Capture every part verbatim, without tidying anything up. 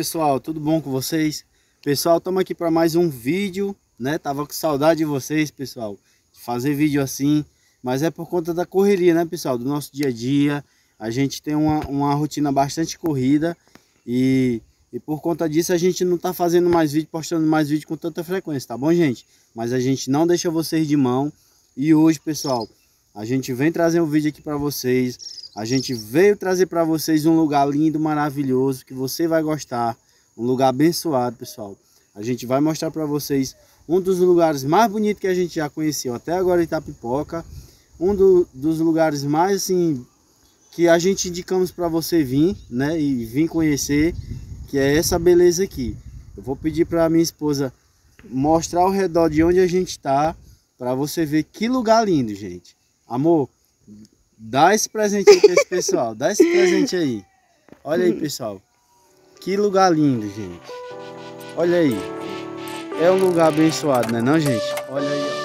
pessoal, tudo bom com vocês? Pessoal, estamos aqui para mais um vídeo, né? Tava com saudade de vocês, pessoal, de fazer vídeo assim, mas é por conta da correria, né, pessoal, do nosso dia a dia. A gente tem uma, uma rotina bastante corrida e, e por conta disso a gente não tá fazendo mais vídeo, postando mais vídeo com tanta frequência, tá bom, gente? Mas a gente não deixa vocês de mão e hoje, pessoal, a gente vem trazer um vídeo aqui para vocês. A gente veio trazer para vocês um lugar lindo, maravilhoso, que você vai gostar. Um lugar abençoado, pessoal. A gente vai mostrar para vocês um dos lugares mais bonitos que a gente já conheceu até agora em Itapipoca. Um do, dos lugares mais, assim, que a gente indicamos para você vir, né? E vir conhecer, que é essa beleza aqui. Eu vou pedir para minha esposa mostrar ao redor de onde a gente está, para você ver que lugar lindo, gente. Amor, dá esse presente aí para esse pessoal. Dá esse presente aí. Olha aí, pessoal. Que lugar lindo, gente. Olha aí. É um lugar abençoado, né não, gente? Olha aí, ó.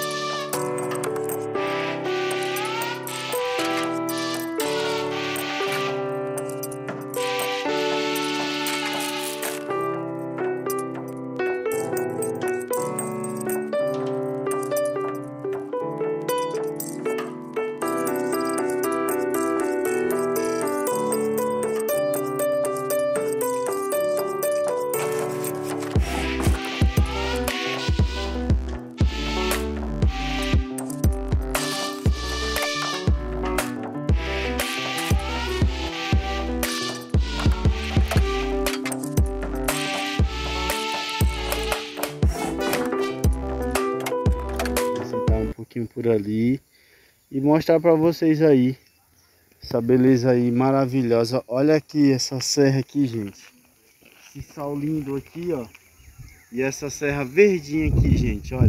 Por ali e mostrar para vocês aí essa beleza aí maravilhosa. Olha aqui essa serra aqui, gente, esse sol lindo aqui, ó, e essa serra verdinha aqui, gente, olha,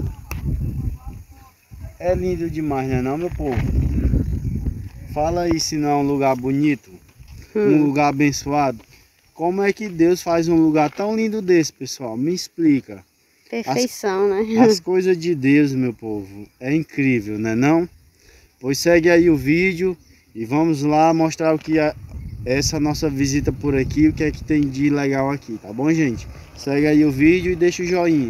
é lindo demais, né não, meu povo? Fala aí se não é um lugar bonito, hum. um lugar abençoado. Como é que Deus faz um lugar tão lindo desse, pessoal? Me explica. Perfeição, as, né? As coisas de Deus, meu povo, é incrível, né não? Pois segue aí o vídeo e vamos lá mostrar o que é essa nossa visita por aqui, o que é que tem de legal aqui, tá bom, gente? Segue aí o vídeo e deixa o joinha.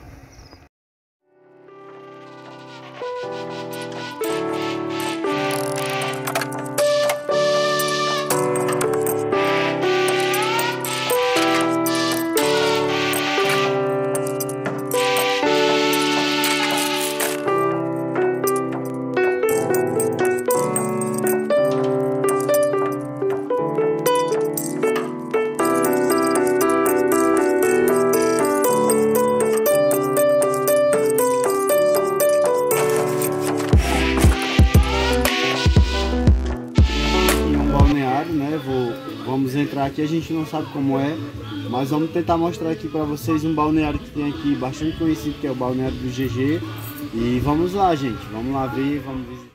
Vamos entrar aqui, a gente não sabe como é, mas vamos tentar mostrar aqui para vocês um balneário que tem aqui bastante conhecido, que é o balneário do G G. E vamos lá, gente, vamos lá ver, vamos visitar.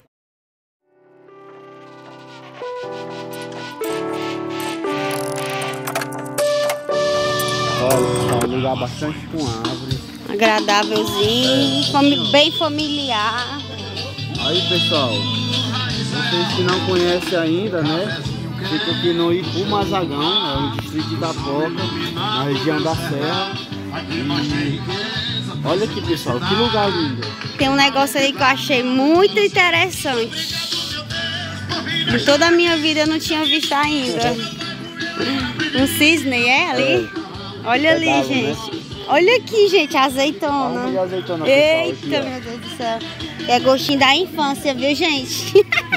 Olha, é um lugar bastante com árvores. Agradávelzinho, é. fami bem familiar. Aí, pessoal, vocês que não conhecem ainda, né? Fica aqui no Ipu Mazagão, é o distrito de Itapipoca, na região da Serra. E olha aqui, pessoal, que lugar lindo. Tem um negócio aí que eu achei muito interessante. Em toda a minha vida eu não tinha visto ainda. Um cisne, é ali? É. Olha ali, Pedalo, gente. Né? Olha aqui, gente, a azeitona. Olha a azeitona, eita, pessoal, aqui, meu Deus do céu. É gostinho da infância, viu, gente?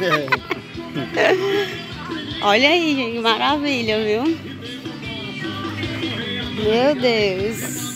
É. Olha aí, gente, maravilha, viu? Meu Deus.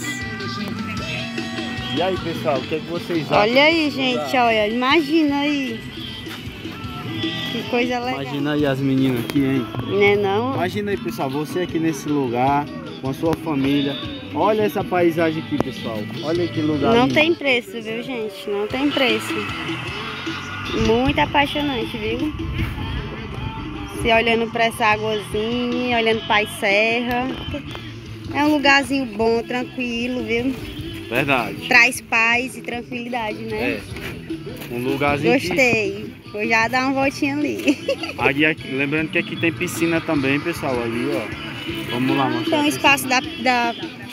E aí, pessoal, o que é que vocês acham? Olha aí, gente, olha, imagina aí. Que coisa legal. Imagina aí as meninas aqui, hein? Não é não? Imagina aí, pessoal, você aqui nesse lugar, com a sua família. Olha essa paisagem aqui, pessoal. Olha que lugar Não lindo. tem preço, viu, gente? Não tem preço. Muito apaixonante, viu? Se olhando para essa águazinha, olhando para a serra. É um lugarzinho bom, tranquilo, viu? Verdade. Traz paz e tranquilidade, né? É. Um lugarzinho. Gostei. Que... Vou já dar uma voltinha ali. Aqui, aqui, lembrando que aqui tem piscina também, pessoal, ali, ó. Vamos lá, mostrar. Então o espaço da, da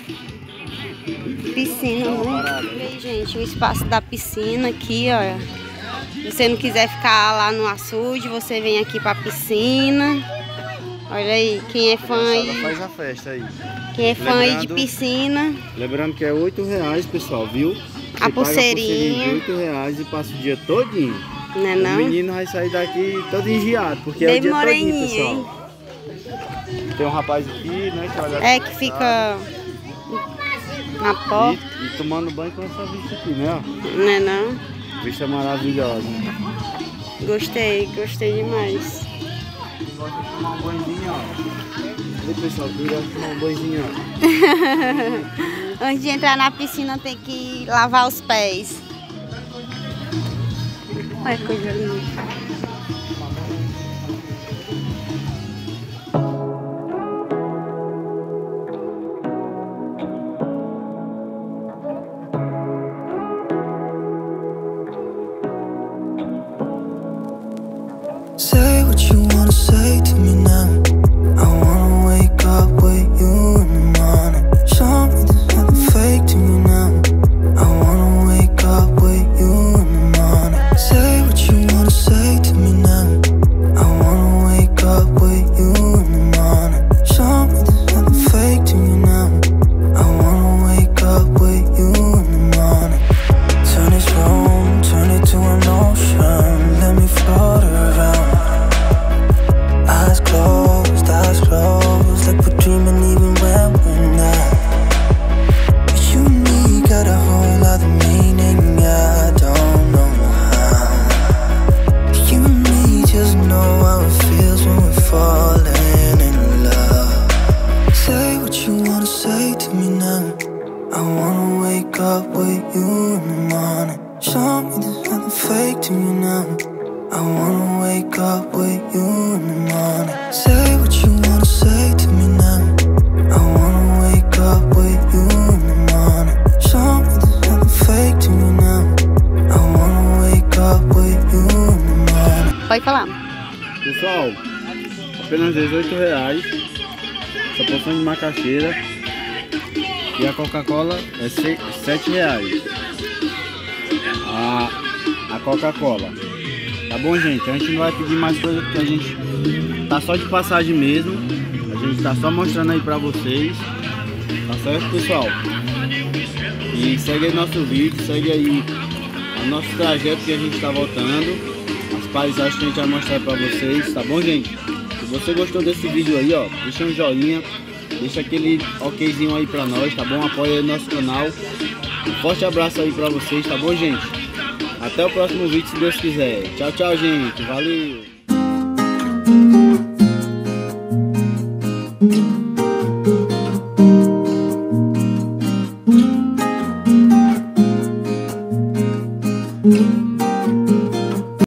piscina, né? Aí, gente, o espaço da piscina aqui, ó. Se você não quiser ficar lá no açude, você vem aqui pra piscina. Olha aí, quem é fã aí. Faz a festa aí. Quem é fã aí de piscina. Lembrando que é oito reais, pessoal, viu? Você A pulseirinha. de oito reais e passa o dia todinho. Não é não? O menino vai sair daqui todo engiado, porque Bem é o dia moreninho, todinho, pessoal. Tem um rapaz aqui, né? Que olha é que fica na porta. E, e tomando banho com essa vista aqui, né? Não é não? Vista maravilhosa. Gostei, gostei demais. Gosta de tomar um banhozinho, ó. Olha, pessoal, que gosta de tomar um banhozinho, ó. Antes de entrar na piscina tem que lavar os pés. Olha que coisa linda. Say what you wanna say to me now. I wanna wake up with you in the morning. Show me there's nothing fake to me now. I wanna wake up with you in the morning. Say what you wanna say to me now. I wanna wake up with you in the morning. Show me there's nothing fake to me now. I wanna wake up with you in the morning. Turn this room, turn it to an ocean. Let me float around. Eyes closed, eyes closed, like we're dreaming even when we're not. You and me got a whole other meaning, I don't know how. You and me just know how it feels when we're falling in love. Say what you wanna say to me now. I wanna wake up with you in the morning. Show me there's nothing fake to me now. I wanna wake up with you in the morning. Say what you wanna say to me now. I wanna wake up with you in the morning. Show me there's nothing fake to me now. I wanna wake up with you in the morning. Pode falar. Pessoal, apenas dezoito reais. Essa porção de macaxeira. E a Coca-Cola é sete reais. A, a Coca-Cola. Tá bom, gente? A gente não vai pedir mais coisa porque a gente tá só de passagem mesmo. A gente tá só mostrando aí pra vocês. Tá certo, pessoal? E segue aí nosso vídeo, segue aí o nosso trajeto que a gente tá voltando. As paisagens que a gente vai mostrar pra vocês, tá bom, gente? Se você gostou desse vídeo aí, ó, deixa um joinha, deixa aquele okzinho aí pra nós, tá bom? Apoia aí o nosso canal. Um forte abraço aí pra vocês, tá bom, gente? Até o próximo vídeo, se Deus quiser. Tchau, tchau, gente. Valeu! Thank